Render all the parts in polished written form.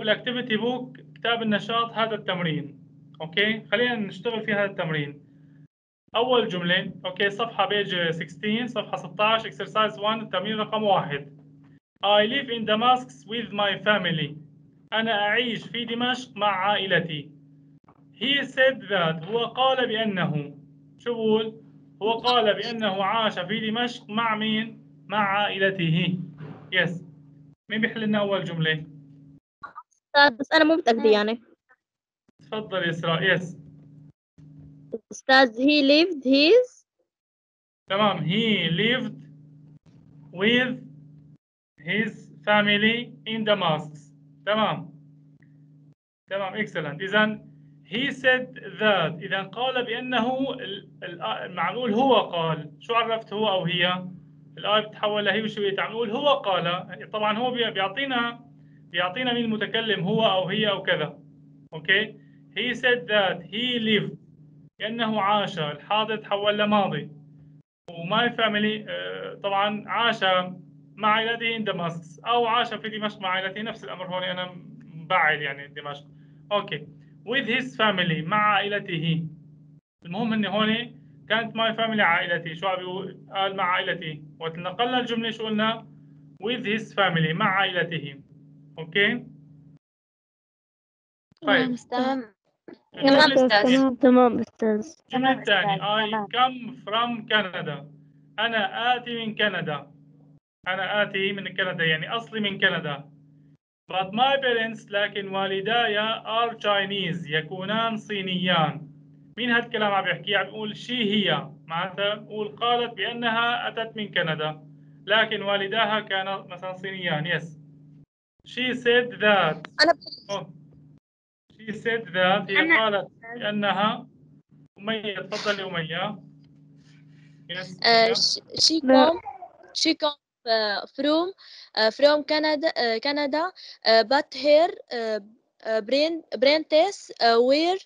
بالاكتيفيتي بوك كتاب النشاط هذا التمرين. اوكي خلينا نشتغل في هذا التمرين. اول جمله اوكي صفحه بيج 16 صفحه 16 exercise 1 التمرين رقم 1. I live in Damascus with my family. انا اعيش في دمشق مع عائلتي. He said that هو قال بأنه شو بقول؟ هو قال بأنه عاش في دمشق مع مين؟ مع عائلته. يس. مين بيحل لنا أول جملة؟ أستاذ بس أنا مو متأكدة يعني. تفضل إسراء. يس. أستاذ he lived his. تمام. He lived with his family in Damascus. تمام. تمام excellent. إذا he said that إذا قال بأنه المعمول هو قال. شو عرفت هو أو هي؟ الآية بتتحول لهي وشو تعال نقول هو قال. طبعا هو بيعطينا مين المتكلم هو أو هي أو كذا. أوكي. he said that he lived لأنه عاش. الحاضر تحول لماضي. وماي فاميلي طبعا عاش مع عائلته in دمشق أو عاش في دمشق مع عائلته. نفس الأمر هون أنا مبعد يعني دمشق. أوكي. with his family مع عائلته. المهم إن هون كانت ماي فاميلي عائلتي. شو بيقول؟ قال مع عائلتي. وقت نقلنا الجملة شو قلنا؟ with his family مع عائلته. اوكي؟ طيب. تمام أستاذ. الجملة الثانية I come from Canada. أنا آتي من كندا. أنا آتي من كندا يعني أصلي من كندا. but my parents لكن والداي are Chinese يكونان صينيان. مين هاد الكلام عم بيحكي؟ عم بيقول شي هي معناتها بقول قالت بأنها أتت من كندا لكن والداها كان مثلا صينيان. يس. she said that. she said that هي قالت بأنها. أمية تفضلي أمية. يس. she come from Canada but her parents were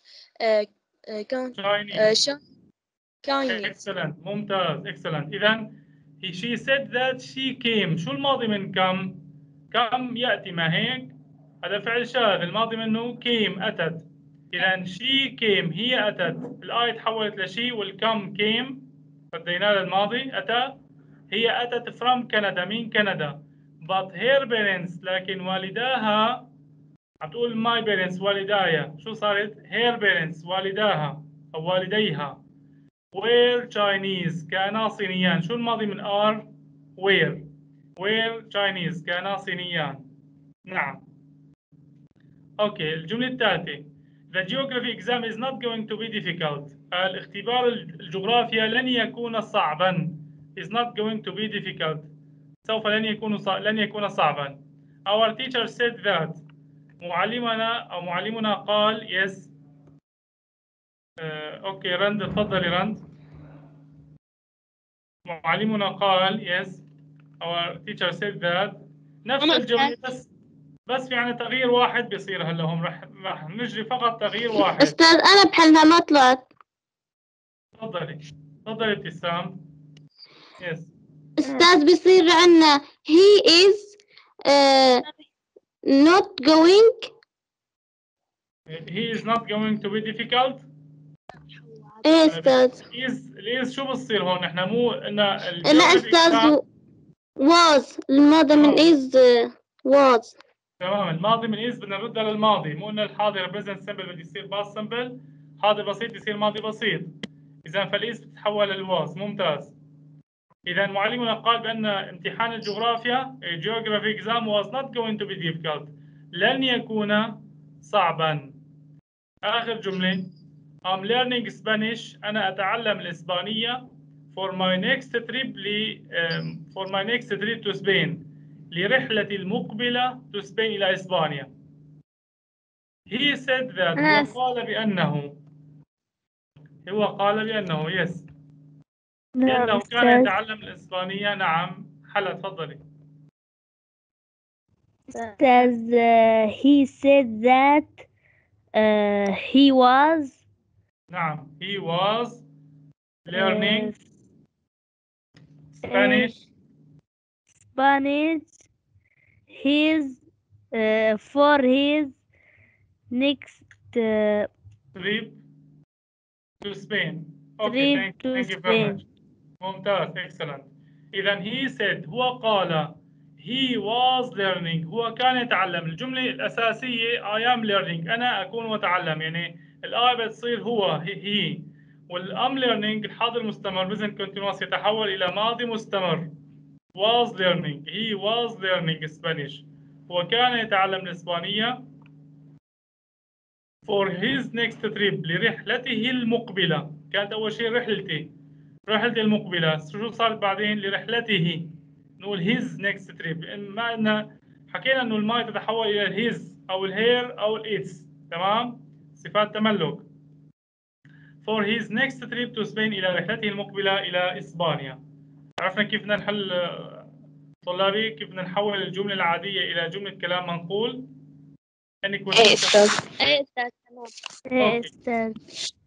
Chinese. excellent. ممتاز. excellent. إذا she said that she came. شو الماضي من come؟ come يأتي ما هيك؟ هذا فعل شاذ. الماضي منه came أتت. إذا she came هي أتت. الآية تحولت لشي والcome came بدينا للماضي أتى. هي أتت from Canada من كندا. but her parents لكن والداها عم تقول my parents والدايا. شو صارت؟ her parents والداها أو والديها were Chinese كانا صينيان. شو الماضي من are؟ were Chinese كانا صينيان. نعم. اوكي. الجملة الثالثة The geography exam is not going to be difficult. الاختبار الجغرافيا لن يكون صعبا. is not going to be difficult. سوف لن يكون صعبا. Our teacher said that. معلمنا قال yes. اوكي رند تفضلي رند. معلمنا قال yes. Our teacher said that. نفس الجملة بس في يعني تغيير واحد بيصير هلا هم رح نجري فقط تغيير واحد. أستاذ أنا بحلها ما طلعت. تفضلي ابتسام. يس. أستاذ بيصير عندنا he is not going. he is not going to be difficult. إيه أستاذ. is شو بصير هون؟ احنا مو قلنا لا أستاذ was الماضي من is was. تمام. الماضي من is بدنا نردها للماضي. مو قلنا الحاضر present simple بده يصير past simple. حاضر بسيط يصير ماضي بسيط. إذا فالإس بتتحول للواز. ممتاز. إذا معلمنا قال بأن امتحان الجغرافيا geography exam was not going to be difficult. لن يكون صعبا. آخر جملة I'm learning Spanish. أنا أتعلم الإسبانية for my next trip to Spain. لرحلتي المقبلة to Spain إلى إسبانيا. He said that. هو قال بأنه yes. لأنه كان يتعلم الإسبانية. نعم. حلا تفضلي. Says he said that he was. نعم. he was learning Spanish. His for his next trip to Spain. Okay, trip to thank you very Spain. much. ممتاز, excellent. إذا he said, هو قال, he was learning, هو كان يتعلم. الجملة الأساسية I am learning, أنا أكون أتعلم. يعني الآي بتصير هو he والام learning الحاضر المستمر present continuous يتحول إلى ماضي مستمر. was learning, he was learning Spanish. هو كان يتعلم الإسبانية for his next trip لرحلته المقبلة. كانت أول شيء رحلته المقبلة. شو صارت بعدين؟ لرحلته. نقول his next trip. ما إن حكينا إنه الماي تتحول إلى his أو الهير أو الإتس. تمام؟ صفات تملك. for his next trip to Spain إلى رحلته المقبلة إلى إسبانيا. عرفنا كيف بدنا نحل طلابي؟ كيف بدنا نحول الجملة العادية إلى جملة كلام منقول؟ إيه أستاذ. إيه أستاذ.